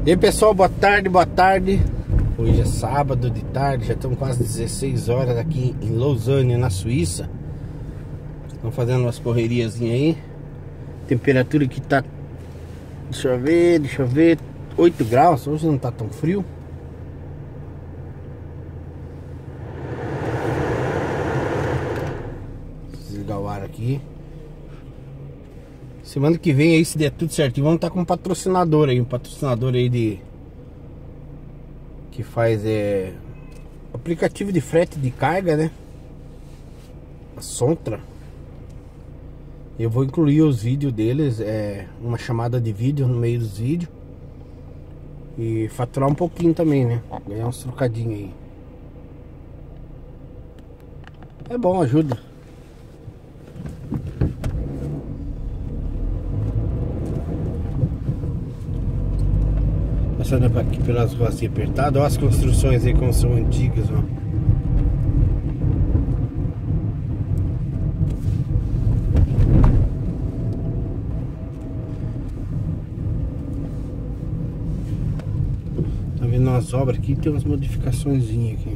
E aí pessoal, boa tarde, boa tarde. Hoje é sábado de tarde, já estão quase 16 horas aqui em Lausanne, na Suíça. Estão fazendo umas correriazinhas aí. Temperatura aqui tá, deixa eu ver, 8 graus, hoje não tá tão frio. Desligar o ar aqui. Semana que vem aí, se der tudo certinho, vamos estar com um patrocinador aí. Um patrocinador aí que faz aplicativo de frete de carga, né? A Sontra. Eu vou incluir os vídeos deles, uma chamada de vídeo no meio dos vídeos. E faturar um pouquinho também, né? Ganhar uns trocadinhos aí. É bom, ajuda. Passando aqui pelas ruas assim apertadas. Olha as construções aí como são antigas, ó. Tá vendo umas obras aqui, tem umas modificações aqui.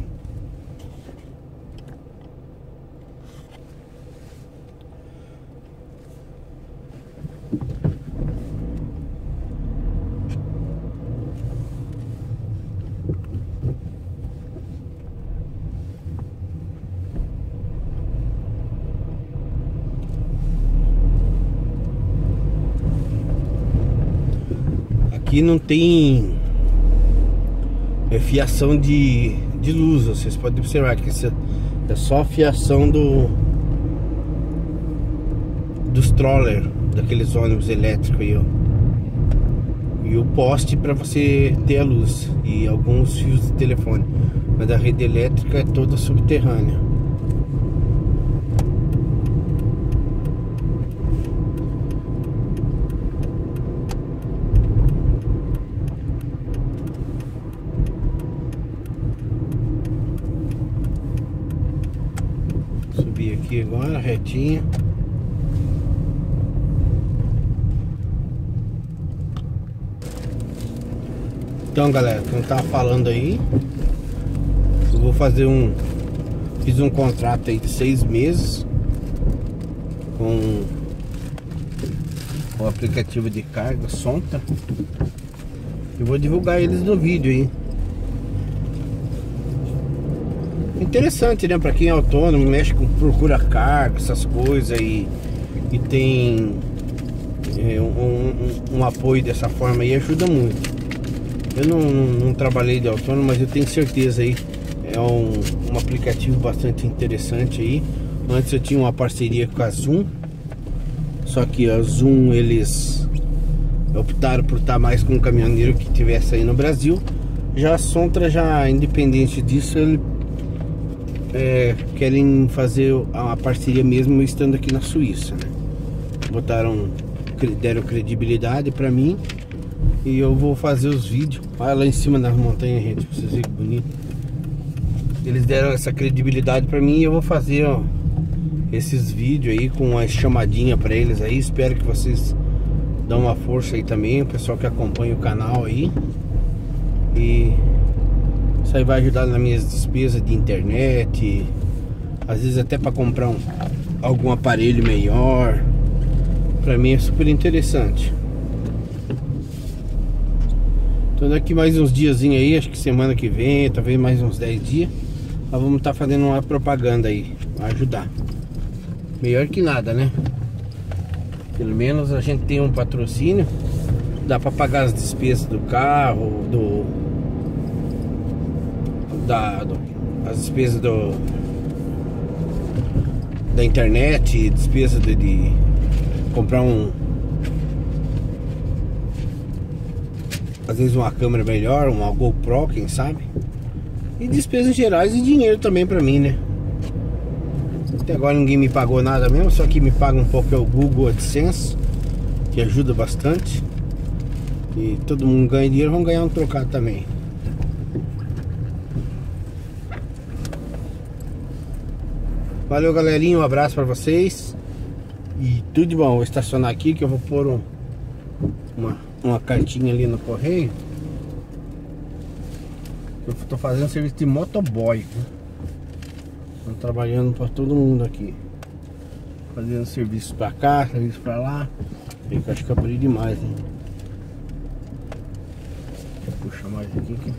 Aqui não tem fiação de luz, vocês podem observar que isso é só fiação dos trollers, daqueles ônibus elétricos aí, ó. E o poste para você ter a luz e alguns fios de telefone, mas a rede elétrica é toda subterrânea. Subir aqui agora, retinha. Então galera, como eu tava falando aí, eu vou fazer fiz um contrato aí de 6 meses com o aplicativo de carga Sontra. Eu vou divulgar eles no vídeo aí. Interessante, né? Pra quem é autônomo, mexe com procura carga, essas coisas e tem um apoio dessa forma aí, ajuda muito. Eu não trabalhei de autônomo, mas eu tenho certeza aí, é um aplicativo bastante interessante aí. Antes eu tinha uma parceria com a Zoom, só que a Zoom eles optaram por estar mais com um caminhoneiro que tivesse aí no Brasil. Já a Sontra, já independente disso, ele querem fazer a parceria mesmo estando aqui na Suíça, né? Deram credibilidade pra mim. E eu vou fazer os vídeos. Olha lá em cima das montanhas, gente, pra vocês verem que bonito. Eles deram essa credibilidade pra mim e eu vou fazer, ó, esses vídeos aí com uma chamadinha pra eles aí. Espero que vocês dão uma força aí também, o pessoal que acompanha o canal aí. E isso aí vai ajudar nas minhas despesas de internet, às vezes até para comprar algum aparelho melhor. Para mim é super interessante. Então daqui mais uns diazinhos aí, acho que semana que vem, talvez mais uns 10 dias, nós vamos estar fazendo uma propaganda aí, para ajudar. Melhor que nada, né? Pelo menos a gente tem um patrocínio, dá para pagar as despesas do carro, as despesas da internet, despesa de comprar às vezes uma câmera melhor, uma GoPro, quem sabe. E despesas gerais e dinheiro também pra mim, né? Até agora ninguém me pagou nada mesmo, só que me paga um pouco é o Google AdSense, que ajuda bastante. E todo mundo ganha dinheiro, vão ganhar um trocado também. Valeu galerinha, um abraço pra vocês. E tudo de bom, vou estacionar aqui que eu vou pôr uma cartinha ali no correio. Eu tô fazendo serviço de motoboy. Tô trabalhando pra todo mundo aqui. Fazendo serviço pra cá, serviço pra lá. Eu acho que eu abri demais, hein? Deixa eu puxar mais aqui.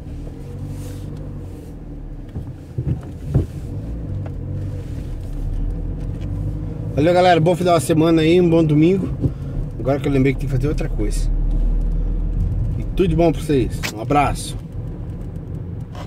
Valeu, galera, bom final de semana aí, um bom domingo. Agora que eu lembrei que tem que fazer outra coisa. E tudo de bom pra vocês, um abraço.